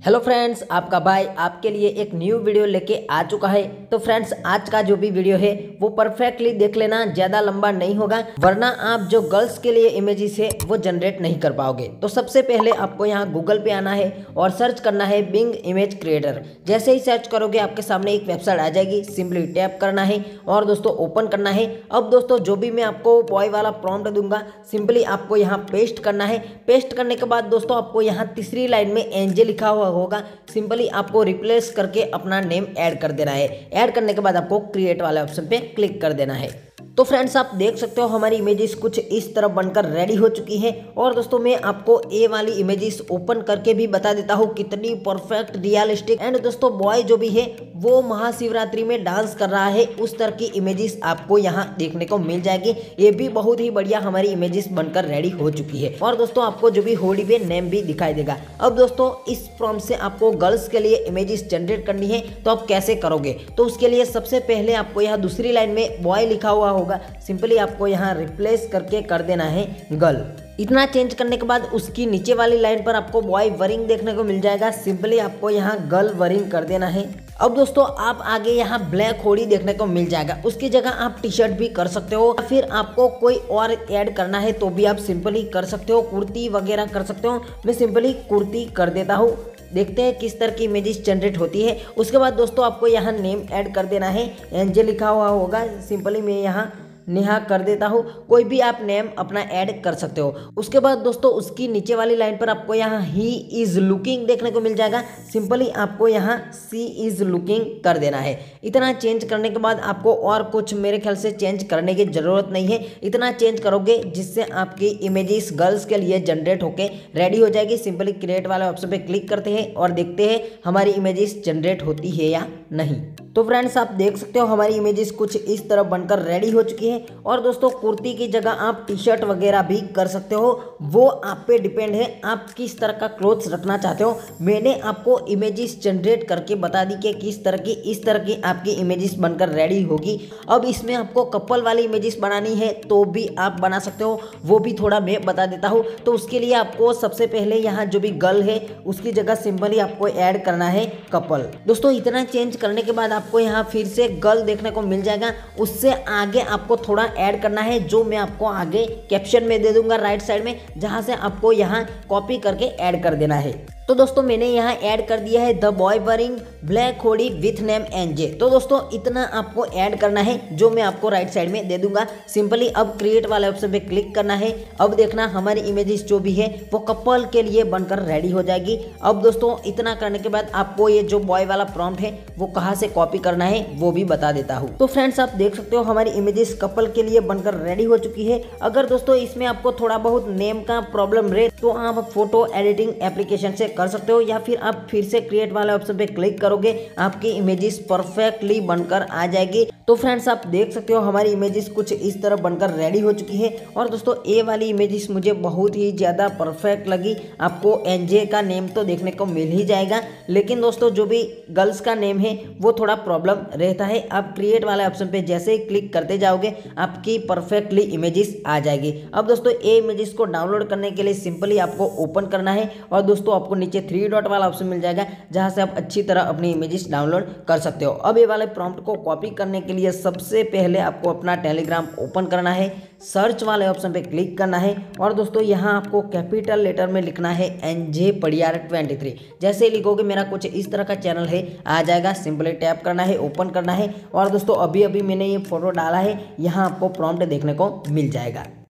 Hello friends, आपका भाई आपके लिए एक न्यू वीडियो लेके आ चुका है। तो फ्रेंड्स, आज का जो भी वीडियो है वो परफेक्टली देख लेना, ज़्यादा लंबा नहीं होगा, वरना आप जो गर्ल्स के लिए इमेजेस है वो जनरेट नहीं कर पाओगे। तो सबसे पहले आपको यहाँ गूगल पे आना है और सर्च करना है बिंग इमेज क्रिएटर। जैसे ही सर्च करोगे आपके सामने एक वेबसाइट आ जाएगी, सिंपली टैप करना है और दोस्तों ओपन करना है। अब दोस्तों जो भी मैं आपको बॉय वाला प्रॉम्प्ट दूंगा, सिंपली आपको यहाँ पेस्ट करना है। पेस्ट करने के बाद दोस्तों आपको यहाँ तीसरी लाइन में एनजे लिखा हुआ होगा, सिंपली आपको रिप्लेस करके अपना नेम ऐड कर देना है। ऐड करने के बाद आपको क्रिएट वाले ऑप्शन पे क्लिक कर देना है। तो फ्रेंड्स, आप देख सकते हो हमारी इमेजेस कुछ इस तरह बनकर रेडी हो चुकी है। और दोस्तों मैं आपको ए वाली इमेजेस ओपन करके भी बता देता हूँ कितनी परफेक्ट रियलिस्टिक एंड दोस्तों बॉय जो भी है वो महाशिवरात्रि में डांस कर रहा है, उस तरह की इमेजेस आपको यहाँ देखने को मिल जाएगी। ये भी बहुत ही बढ़िया हमारी इमेजेस बनकर रेडी हो चुकी है। और दोस्तों आपको जो भी होड़ी पे नेम भी दिखाई देगा। अब दोस्तों इस प्रॉम्प्ट से आपको गर्ल्स के लिए इमेजेस जनरेट करनी है, तो आप कैसे करोगे? तो उसके लिए सबसे पहले आपको यहाँ दूसरी लाइन में बॉय लिखा हुआ होगा, सिंपली आपको यहाँ रिप्लेस करके कर देना है गर्ल। इतना चेंज करने के बाद उसकी नीचे वाली लाइन पर आपको बॉय वरिंग देखने को मिल जाएगा, सिंपली आपको यहाँ गर्ल वरिंग कर देना है। अब दोस्तों आप आगे यहाँ ब्लैक होड़ी देखने को मिल जाएगा, उसकी जगह आप टी शर्ट भी कर सकते हो, या फिर आपको कोई और ऐड करना है तो भी आप सिंपली कर सकते हो, कुर्ती वगैरह कर सकते हो। मैं सिंपली कुर्ती कर देता हूँ। देखते हैं किस तरह की इमेजेस जनरेट होती है। उसके बाद दोस्तों आपको यहाँ नेम ऐड कर देना है, एनजे लिखा हुआ होगा, सिंपली मैं यहाँ नेहा कर देता हूँ। कोई भी आप नेम अपना ऐड कर सकते हो। उसके बाद दोस्तों उसकी नीचे वाली लाइन पर आपको यहाँ ही इज लुकिंग देखने को मिल जाएगा, सिंपली आपको यहाँ सी इज लुकिंग कर देना है। इतना चेंज करने के बाद आपको और कुछ मेरे ख्याल से चेंज करने की ज़रूरत नहीं है। इतना चेंज करोगे जिससे आपकी इमेजेस गर्ल्स के लिए जनरेट होके रेडी हो जाएगी। सिंपली क्रिएट वाले ऑप्शन पे क्लिक करते हैं और देखते हैं हमारी इमेजेस जनरेट होती है या नहीं। तो फ्रेंड्स, आप देख सकते हो हमारी इमेजेस कुछ इस तरह बनकर रेडी हो चुकी है। और दोस्तों कुर्ती की जगह आप टी शर्ट वगैरह भी कर सकते हो, वो आप पे डिपेंड है आप किस तरह का क्लोथ्स रखना चाहते हो। मैंने आपको इमेजेस जनरेट करके बता दी कि किस तरह की इस तरह की आपकी इमेजेस बनकर रेडी होगी। अब इसमें आपको कपल वाली इमेजेस बनानी है तो भी आप बना सकते हो, वो भी थोड़ा मैं बता देता हूँ। तो उसके लिए आपको सबसे पहले यहाँ जो भी गर्ल है उसकी जगह सिंपली आपको ऐड करना है कपल। दोस्तों इतना चेंज करने के बाद आपको यहाँ फिर से गर्ल देखने को मिल जाएगा, उससे आगे आपको थोड़ा ऐड करना है, जो मैं आपको आगे कैप्शन में दे दूंगा राइट साइड में, जहां से आपको यहाँ कॉपी करके ऐड कर देना है। तो दोस्तों मैंने यहाँ ऐड कर दिया है the boy wearing black hoodie with name NJ. तो दोस्तों इतना आपको ऐड करना है, जो मैं आपको राइट साइड में दे दूंगा। सिंपली अब क्रिएट वाले ऑप्शन पे क्लिक करना है। अब देखना हमारी इमेजेस जो भी है वो कपल के लिए बनकर रेडी हो जाएगी। अब दोस्तों इतना करने के बाद आपको ये जो बॉय वाला प्रॉम्प्ट है वो कहाँ से कॉपी करना है वो भी बता देता हूँ। तो फ्रेंड्स, आप देख सकते हो हमारी इमेजेस कपल के लिए बनकर रेडी हो चुकी है। अगर दोस्तों इसमें आपको थोड़ा बहुत नेम का प्रॉब्लम रहे तो आप फोटो एडिटिंग एप्लीकेशन से कर सकते हो, या फिर आप फिर से क्रिएट वाले ऑप्शन पे क्लिक करोगे, आपकी इमेजेस परफेक्टली बनकर आ जाएगी। तो फ्रेंड्स, आप देख सकते हो हमारी इमेजेस कुछ इस तरह बनकर रेडी हो चुकी है। और दोस्तों ए वाली इमेजेस मुझे बहुत ही ज़्यादा परफेक्ट लगी। आपको एनजे का नेम तो देखने को मिल ही जाएगा, लेकिन दोस्तों जो भी गर्ल्स का नेम है वो थोड़ा प्रॉब्लम रहता है। आप क्रिएट वाले ऑप्शन पे जैसे ही क्लिक करते जाओगे आपकी परफेक्टली इमेजेस आ जाएगी। अब दोस्तों ए इमेजेस को डाउनलोड करने के लिए सिंपली आपको ओपन करना है और दोस्तों आपको नीचे 3 डॉट वाला ऑप्शन मिल जाएगा, जहां से आप अच्छी तरह अपनी इमेजेस डाउनलोड कर सकते हो। अब ये वाले प्रॉम्प्ट को कॉपी करने के लिए सबसे पहले आपको अपना टेलीग्राम ओपन करना है, सर्च वाले ऑप्शन पे क्लिक करना है और दोस्तों यहाँ आपको कैपिटल लेटर में लिखना है एनजे पडियार 23। जैसे ही लिखोगे मेरा कुछ इस तरह का चैनल है आ जाएगा, सिंपली टैप करना है, ओपन करना है। और दोस्तों अभी अभी मैंने ये फोटो डाला है, यहाँ आपको प्रॉम्प्ट देखने को मिल जाएगा।